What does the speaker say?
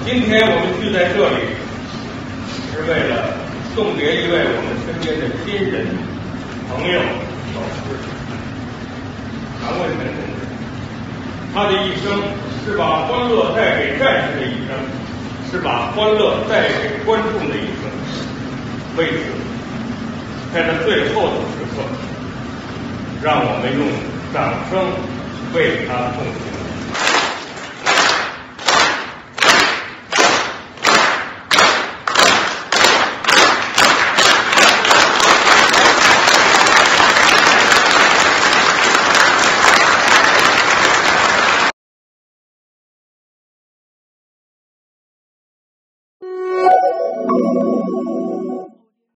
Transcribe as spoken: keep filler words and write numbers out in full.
今天我们聚在这里，是为了送别一位我们身边的亲人、朋友、老师——常文臣同志。他的一生是把欢乐带给战士的一生，是把欢乐带给观众的一生。为此，在这最后的时刻，让我们用掌声为他送行。